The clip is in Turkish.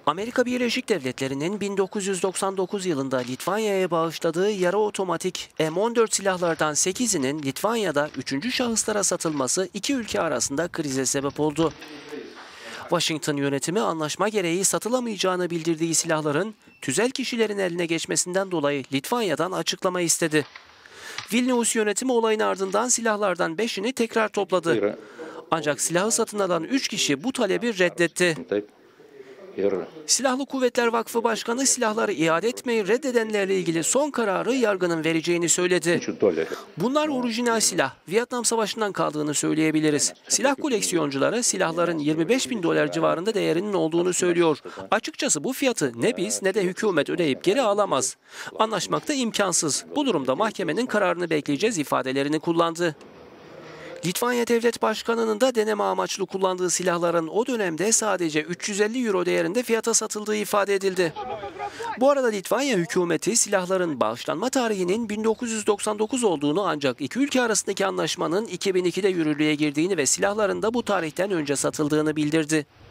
Amerika Birleşik Devletleri'nin 1999 yılında Litvanya'ya bağışladığı yarı otomatik M14 silahlardan 8'inin Litvanya'da 3. şahıslara satılması iki ülke arasında krize sebep oldu. Washington yönetimi anlaşma gereği satılamayacağını bildirdiği silahların tüzel kişilerin eline geçmesinden dolayı Litvanya'dan açıklama istedi. Vilnius yönetimi olayın ardından silahlardan 5'ini tekrar topladı. Ancak silahı satın alan 3 kişi bu talebi reddetti. Silahlı Kuvvetler Vakfı Başkanı silahları iade etmeyi reddedenlerle ilgili son kararı yargının vereceğini söyledi. Bunlar orijinal silah, Vietnam Savaşı'ndan kaldığını söyleyebiliriz. Silah koleksiyoncuları silahların 25 bin dolar civarında değerinin olduğunu söylüyor. Açıkçası bu fiyatı ne biz ne de hükümet ödeyip geri alamaz. Anlaşmak da imkansız. Bu durumda mahkemenin kararını bekleyeceğiz ifadelerini kullandı. Litvanya Devlet Başkanı'nın da deneme amaçlı kullandığı silahların o dönemde sadece 350 euro değerinde fiyata satıldığı ifade edildi. Bu arada Litvanya hükümeti silahların bağışlanma tarihinin 1999 olduğunu ancak iki ülke arasındaki anlaşmanın 2002'de yürürlüğe girdiğini ve silahların da bu tarihten önce satıldığını bildirdi.